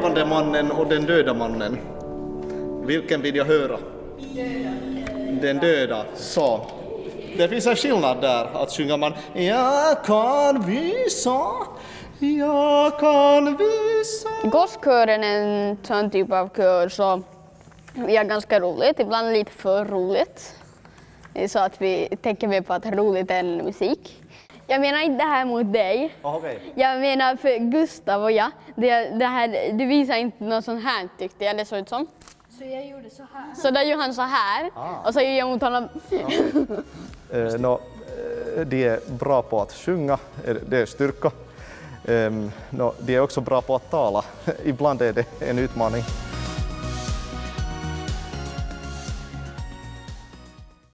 levande mannen och den döda mannen. Vilken vill jag höra? Den döda. Så. Det finns en skillnad där att sjunga man jag kan visa. Gosskören är en sån typ av kör som är ganska roligt, ibland lite för roligt. Så att vi tänker mer på att roligt än musik. Jag menar inte det här mot dig. Okay. Jag menar för Gustav och jag. Du visar inte något sånt här tyckte jag det såg ut som. Så jag gjorde så här. Så då gjorde han så här och så gjorde jag mot honom. De är bra på att sjunga, det är styrka. De är också bra på att tala. Ibland är det en utmaning.